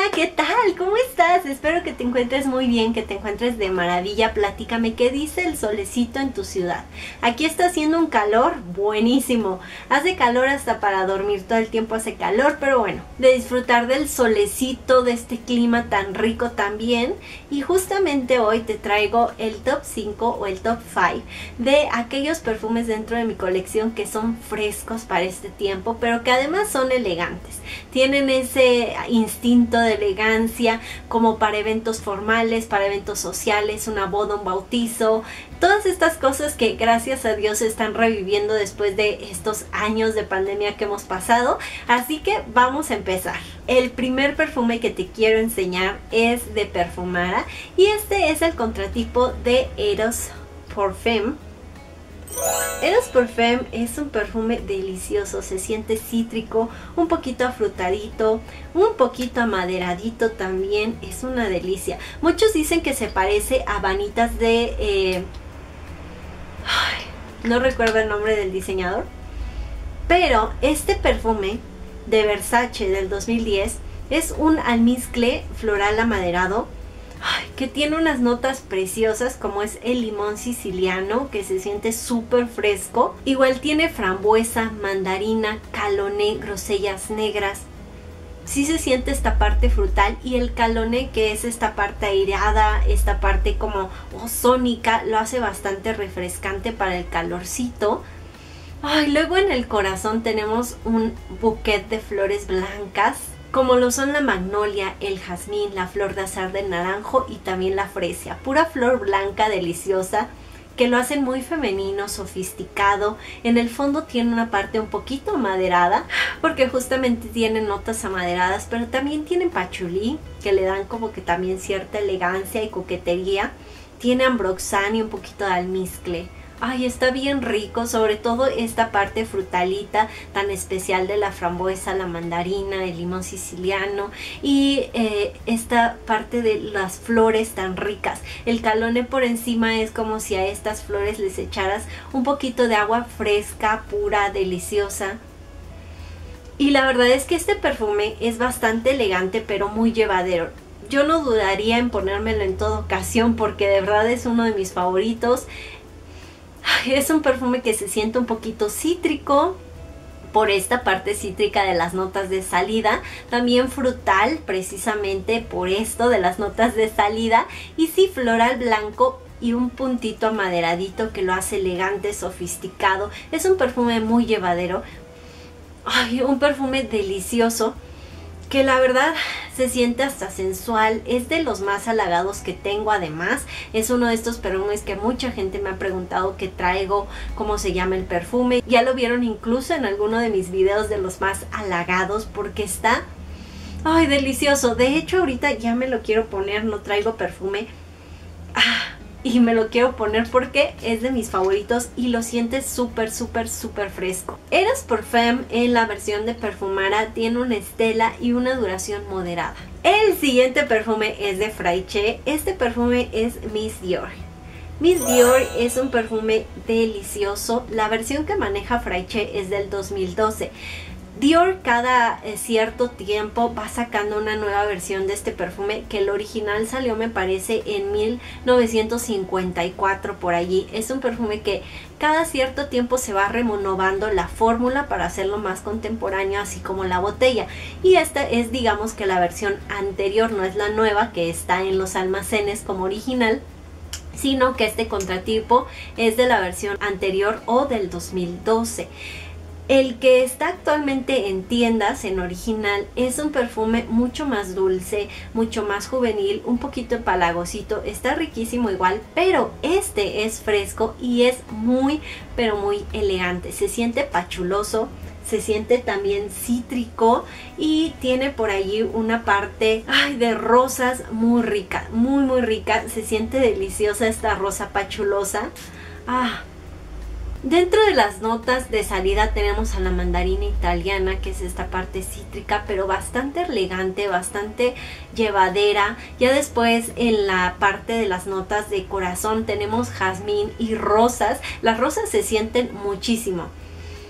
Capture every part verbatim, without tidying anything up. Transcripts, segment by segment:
¿qué tal? ¿Cómo estás? Espero que te encuentres muy bien, que te encuentres de maravilla. Platícame, ¿qué dice el solecito en tu ciudad? Aquí está haciendo un calor buenísimo. Hace calor hasta para dormir, todo el tiempo hace calor, pero bueno, de disfrutar del solecito, de este clima tan rico también. Y justamente hoy te traigo el top cinco o el top cinco de aquellos perfumes dentro de mi colección que son frescos para este tiempo, pero que además son elegantes. Tienen ese instinto de elegancia como para eventos formales, para eventos sociales, una boda, un bautizo, todas estas cosas que gracias a Dios están reviviendo después de estos años de pandemia que hemos pasado. Así que vamos a empezar. El primer perfume que te quiero enseñar es de Perfumara y este es el contratipo de Eros Parfum. Eros Parfum es un perfume delicioso, se siente cítrico, un poquito afrutadito, un poquito amaderadito también, es una delicia. Muchos dicen que se parece a vanitas de... Eh, ay, no recuerdo el nombre del diseñador, pero este perfume de Versace del dos mil diez es un almizcle floral amaderado. Ay, que tiene unas notas preciosas como es el limón siciliano, que se siente súper fresco. Igual tiene frambuesa, mandarina, caloné, grosellas negras. Sí se siente esta parte frutal, y el caloné, que es esta parte aireada, esta parte como ozónica, lo hace bastante refrescante para el calorcito. Ay, luego en el corazón tenemos un bouquet de flores blancas, como lo son la magnolia, el jazmín, la flor de azahar del naranjo y también la fresia. Pura flor blanca deliciosa que lo hacen muy femenino, sofisticado. En el fondo tiene una parte un poquito amaderada porque justamente tiene notas amaderadas, pero también tiene pachulí que le dan como que también cierta elegancia y coquetería. Tiene ambroxan y un poquito de almizcle. Ay, está bien rico, sobre todo esta parte frutalita tan especial de la frambuesa, la mandarina, el limón siciliano y eh, esta parte de las flores tan ricas. El caloné por encima es como si a estas flores les echaras un poquito de agua fresca, pura, deliciosa. Y la verdad es que este perfume es bastante elegante pero muy llevadero. Yo no dudaría en ponérmelo en toda ocasión porque de verdad es uno de mis favoritos. Es un perfume que se siente un poquito cítrico por esta parte cítrica de las notas de salida, también frutal precisamente por esto de las notas de salida, y sí floral blanco y un puntito amaderadito que lo hace elegante, sofisticado. Es un perfume muy llevadero. Ay, un perfume delicioso que la verdad se siente hasta sensual. Es de los más halagados que tengo. Además es uno de estos perfumes que mucha gente me ha preguntado que traigo, cómo se llama el perfume. Ya lo vieron incluso en alguno de mis videos de los más halagados porque está ay delicioso. De hecho ahorita ya me lo quiero poner, no traigo perfume ah, y me lo quiero poner porque es de mis favoritos y lo sientes súper súper súper fresco. Eros Parfum en la versión de Perfumara tiene una estela y una duración moderada. El siguiente perfume es de Fraiche. Este perfume es Miss Dior. Miss Dior es un perfume delicioso. La versión que maneja Fraiche es del dos mil doce. Dior cada eh, cierto tiempo va sacando una nueva versión de este perfume, que el original salió me parece en mil novecientos cincuenta y cuatro por allí. Es un perfume que cada cierto tiempo se va renovando la fórmula para hacerlo más contemporáneo, así como la botella. Y esta es digamos que la versión anterior, no es la nueva que está en los almacenes como original, sino que este contratipo es de la versión anterior o del dos mil doce. El que está actualmente en tiendas en original es un perfume mucho más dulce, mucho más juvenil, un poquito empalagosito, está riquísimo igual, pero este es fresco y es muy pero muy elegante. Se siente pachuloso, se siente también cítrico y tiene por allí una parte ay, de rosas muy rica, muy muy rica. Se siente deliciosa esta rosa pachulosa. Ah, Dentro de las notas de salida tenemos a la mandarina italiana, que es esta parte cítrica, pero bastante elegante, bastante llevadera. Ya después en la parte de las notas de corazón tenemos jazmín y rosas. Las rosas se sienten muchísimo.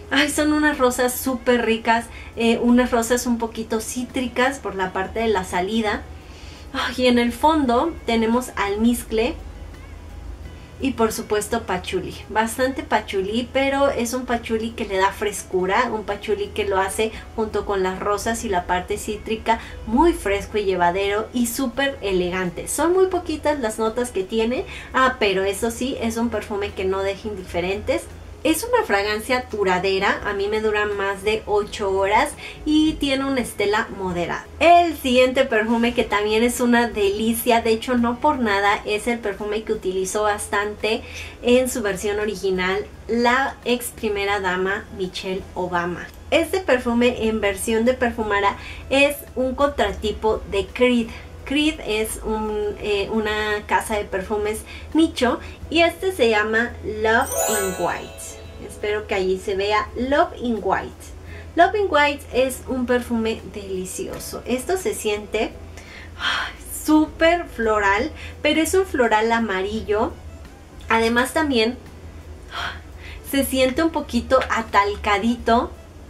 Ay, son unas rosas súper ricas, eh, unas rosas un poquito cítricas por la parte de la salida. Ay, y en el fondo tenemos almizcle y por supuesto pachuli, bastante pachuli, pero es un pachuli que le da frescura, un pachuli que lo hace junto con las rosas y la parte cítrica muy fresco y llevadero y súper elegante. Son muy poquitas las notas que tiene, ah, pero eso sí, es un perfume que no deja indiferentes. Es una fragancia duradera, a mí me dura más de ocho horas y tiene una estela moderada. El siguiente perfume, que también es una delicia, de hecho no por nada es el perfume que utilizó bastante en su versión original la ex primera dama Michelle Obama. Este perfume en versión de perfumara es un contratipo de Creed. Creed es un, eh, una casa de perfumes nicho y este se llama Love in White. Espero que allí se vea Love in White. Love in White es un perfume delicioso. Esto se siente súper floral, pero es un floral amarillo. Además también se siente un poquito atalcadito.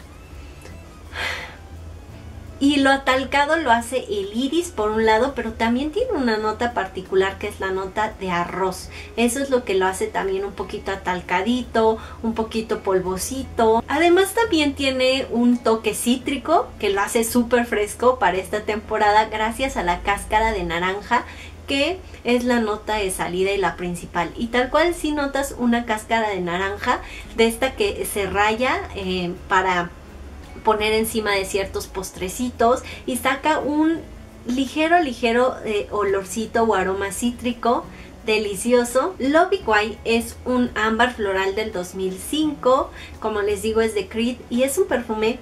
Y lo atalcado lo hace el iris por un lado, pero también tiene una nota particular que es la nota de arroz. Eso es lo que lo hace también un poquito atalcadito, un poquito polvosito. Además también tiene un toque cítrico que lo hace súper fresco para esta temporada gracias a la cáscara de naranja, que es la nota de salida y la principal. Y tal cual si notas una cáscara de naranja de esta que se raya eh, para poner encima de ciertos postrecitos y saca un ligero ligero eh, olorcito o aroma cítrico delicioso. Love in White es un ámbar floral del dos mil cinco, como les digo es de Creed y es un perfume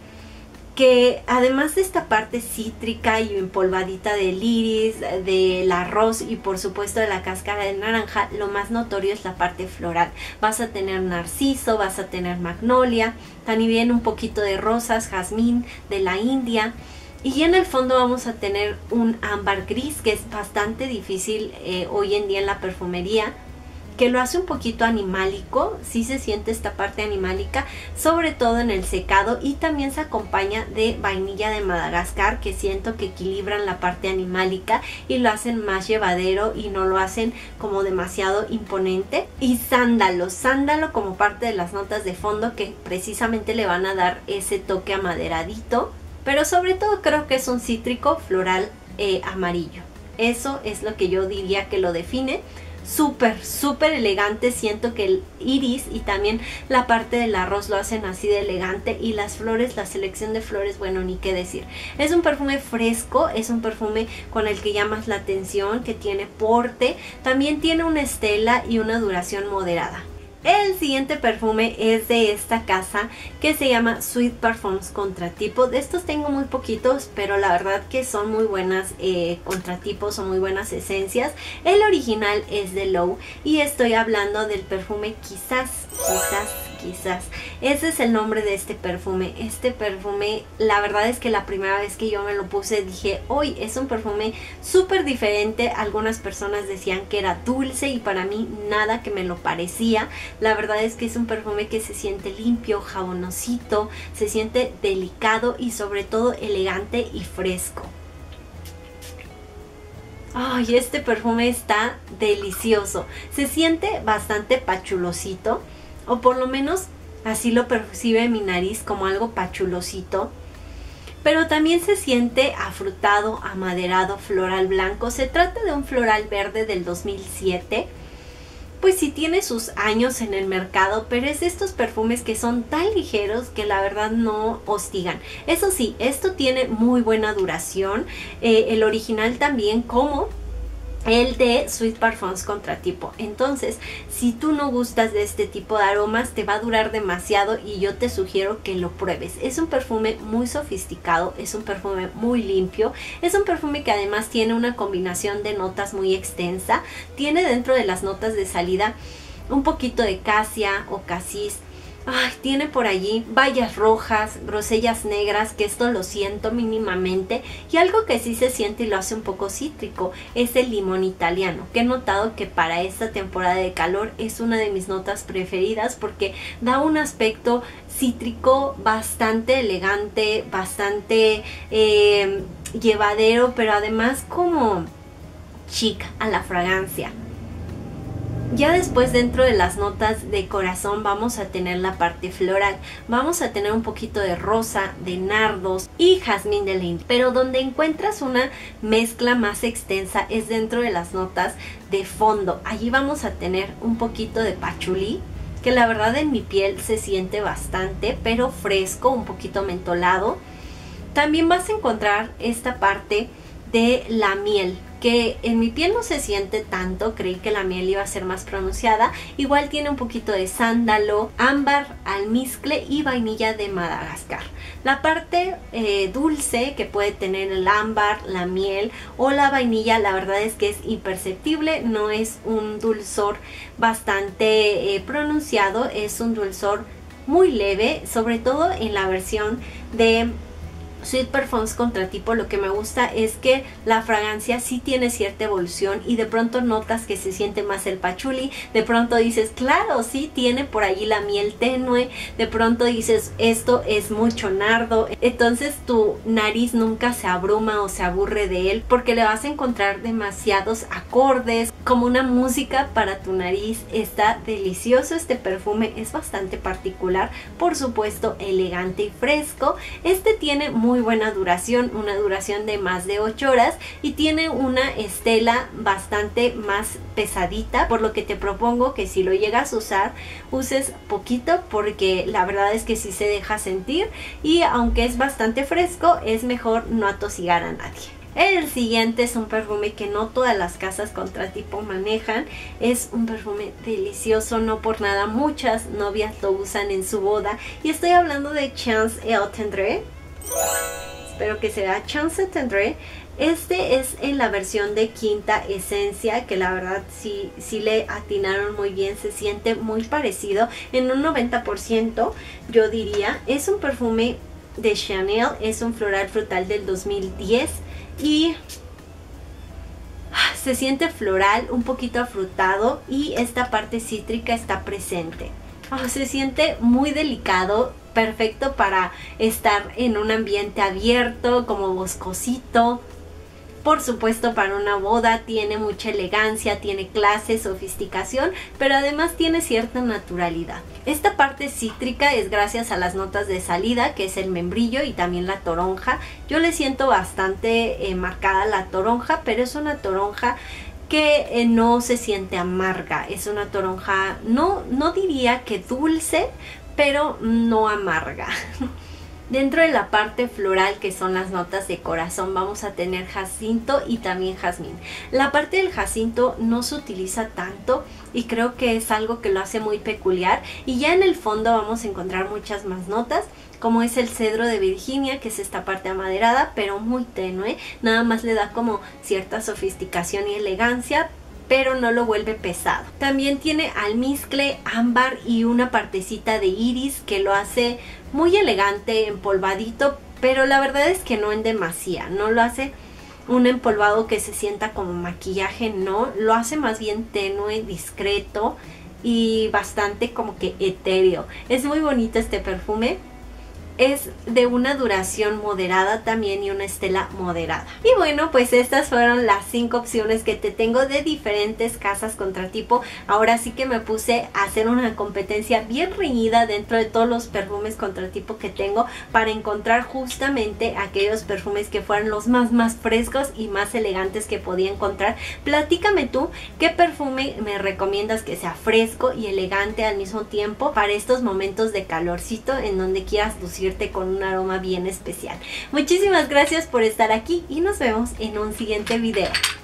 que además de esta parte cítrica y empolvadita del iris, del arroz y por supuesto de la cáscara de naranja, lo más notorio es la parte floral. Vas a tener narciso, vas a tener magnolia, también un poquito de rosas, jazmín de la India. Y en el fondo vamos a tener un ámbar gris que es bastante difícil eh, hoy en día en la perfumería, que lo hace un poquito animálico, sí se siente esta parte animálica, sobre todo en el secado, y también se acompaña de vainilla de Madagascar, que siento que equilibran la parte animálica y lo hacen más llevadero y no lo hacen como demasiado imponente. Y sándalo, sándalo como parte de las notas de fondo que precisamente le van a dar ese toque amaderadito, pero sobre todo creo que es un cítrico floral eh, amarillo. Eso es lo que yo diría que lo define. Súper, súper elegante, siento que el iris y también la parte del arroz lo hacen así de elegante y las flores, la selección de flores, bueno, ni qué decir. Es un perfume fresco, es un perfume con el que llamas la atención, que tiene porte, también tiene una estela y una duración moderada. El siguiente perfume es de esta casa que se llama Sweet Parfums Contratipo. De estos tengo muy poquitos, pero la verdad que son muy buenas eh, contratipos, son muy buenas esencias. El original es de Low y estoy hablando del perfume Quizás, Quizás, Quizás. Ese es el nombre de este perfume. Este perfume, la verdad es que la primera vez que yo me lo puse dije, hoy es un perfume súper diferente. Algunas personas decían que era dulce y para mí nada que me lo parecía. La verdad es que es un perfume que se siente limpio, jabonosito, se siente delicado y sobre todo elegante y fresco. Ay, este perfume está delicioso. Se siente bastante pachulosito, o por lo menos así lo percibe mi nariz, como algo pachulosito. Pero también se siente afrutado, amaderado, floral blanco. Se trata de un floral verde del dos mil siete. Pues sí tiene sus años en el mercado, pero es de estos perfumes que son tan ligeros que la verdad no hostigan. Eso sí, esto tiene muy buena duración, eh, el original también, como el de Sweet Parfums Contratipo. Entonces, si tú no gustas de este tipo de aromas, te va a durar demasiado y yo te sugiero que lo pruebes. Es un perfume muy sofisticado, es un perfume muy limpio, es un perfume que además tiene una combinación de notas muy extensa. Tiene dentro de las notas de salida un poquito de casia o casis, Ay, tiene por allí bayas rojas, grosellas negras, que esto lo siento mínimamente. Y algo que sí se siente y lo hace un poco cítrico es el limón italiano, que he notado que para esta temporada de calor es una de mis notas preferidas porque da un aspecto cítrico bastante elegante, bastante eh, llevadero, pero además como chic a la fragancia. Ya después, dentro de las notas de corazón, vamos a tener la parte floral. Vamos a tener un poquito de rosa, de nardos y jazmín de la India. Pero donde encuentras una mezcla más extensa es dentro de las notas de fondo. Allí vamos a tener un poquito de pachulí, que la verdad en mi piel se siente bastante, pero fresco, un poquito mentolado. También vas a encontrar esta parte de la miel, que en mi piel no se siente tanto, creí que la miel iba a ser más pronunciada. Igual tiene un poquito de sándalo, ámbar, almizcle y vainilla de Madagascar. La parte eh, dulce que puede tener el ámbar, la miel o la vainilla, la verdad es que es imperceptible, no es un dulzor bastante eh, pronunciado, es un dulzor muy leve, sobre todo en la versión de Sweet Perfumes Contratipo. Lo que me gusta es que la fragancia sí tiene cierta evolución y de pronto notas que se siente más el pachuli, de pronto dices, claro, sí tiene por allí la miel tenue, de pronto dices, esto es mucho nardo. Entonces tu nariz nunca se abruma o se aburre de él porque le vas a encontrar demasiados acordes, como una música para tu nariz. Está delicioso este perfume, es bastante particular, por supuesto elegante y fresco. Este tiene muy muy buena duración, una duración de más de ocho horas y tiene una estela bastante más pesadita, por lo que te propongo que si lo llegas a usar, uses poquito porque la verdad es que sí se deja sentir y aunque es bastante fresco, es mejor no atosigar a nadie. El siguiente es un perfume que no todas las casas Contratipo manejan. Es un perfume delicioso, no por nada muchas novias lo usan en su boda. Y estoy hablando de Chance et Tendre. Espero que sea Chance et Tendre. Este es en la versión de quinta esencia, que la verdad sí, sí le atinaron muy bien, se siente muy parecido, en un noventa por ciento yo diría. Es un perfume de Chanel, es un floral frutal del dos mil diez y se siente floral, un poquito afrutado y esta parte cítrica está presente. Oh, se siente muy delicado, perfecto para estar en un ambiente abierto, como boscosito. Por supuesto para una boda, tiene mucha elegancia, tiene clase, sofisticación, pero además tiene cierta naturalidad. Esta parte cítrica es gracias a las notas de salida, que es el membrillo y también la toronja. Yo le siento bastante eh, marcada la toronja, pero es una toronja que eh, no se siente amarga. Es una toronja, no, no diría que dulce, pero no amarga. Dentro de la parte floral, que son las notas de corazón, vamos a tener jacinto y también jazmín. La parte del jacinto no se utiliza tanto y creo que es algo que lo hace muy peculiar. Y ya en el fondo vamos a encontrar muchas más notas, como es el cedro de Virginia, que es esta parte amaderada, pero muy tenue. Nada más le da como cierta sofisticación y elegancia, pero no lo vuelve pesado. También tiene almizcle, ámbar y una partecita de iris que lo hace muy elegante, empolvadito, pero la verdad es que no en demasía, no lo hace un empolvado que se sienta como maquillaje, no, lo hace más bien tenue, discreto y bastante como que etéreo. Es muy bonito este perfume. Es de una duración moderada también y una estela moderada. Y bueno, pues estas fueron las cinco opciones que te tengo de diferentes casas Contratipo. Ahora sí que me puse a hacer una competencia bien reñida dentro de todos los perfumes Contratipo que tengo para encontrar justamente aquellos perfumes que fueran los más más frescos y más elegantes que podía encontrar. Platícame tú qué perfume me recomiendas que sea fresco y elegante al mismo tiempo para estos momentos de calorcito en donde quieras lucir con un aroma bien especial. Muchísimas gracias por estar aquí y nos vemos en un siguiente video.